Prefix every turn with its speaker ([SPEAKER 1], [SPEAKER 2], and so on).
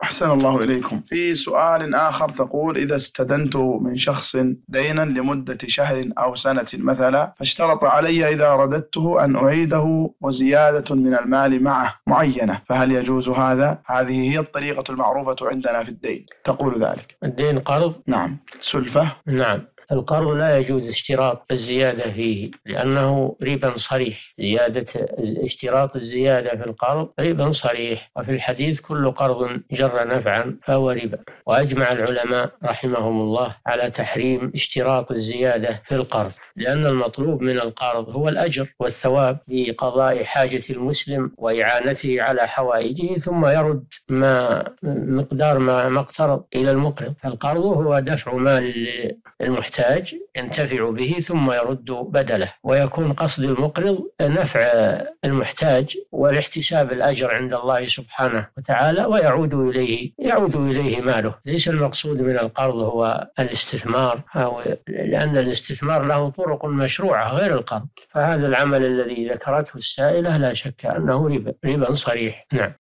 [SPEAKER 1] أحسن الله إليكم. في سؤال آخر تقول: إذا استدنت من شخص دينا لمدة شهر أو سنة مثلا، فاشترط علي إذا رددته أن أعيده وزيادة من المال معه معينة، فهل يجوز هذا؟ هذه هي الطريقة المعروفة عندنا في الدين. تقول ذلك.
[SPEAKER 2] الدين قرض؟
[SPEAKER 1] نعم. سلفة؟
[SPEAKER 2] نعم. القرض لا يجوز اشتراط الزيادة فيه لأنه ربا صريح. اشتراط الزيادة في القرض ربا صريح، وفي الحديث: كل قرض جر نفعا فهو ربا. وأجمع العلماء رحمهم الله على تحريم اشتراط الزيادة في القرض، لأن المطلوب من القرض هو الأجر والثواب لقضاء حاجة المسلم وإعانته على حوائجه، ثم يرد مقدار ما اقترض إلى المقرض. القرض هو دفع مال المحتاج ينتفع به ثم يرد بدله، ويكون قصد المقرض نفع المحتاج والاحتساب الأجر عند الله سبحانه وتعالى، ويعود إليه ماله. ليس المقصود من القرض هو الاستثمار، لأن الاستثمار له طرق مشروعة غير القرض. فهذا العمل الذي ذكرته السائلة لا شك أنه ربا صريح. نعم.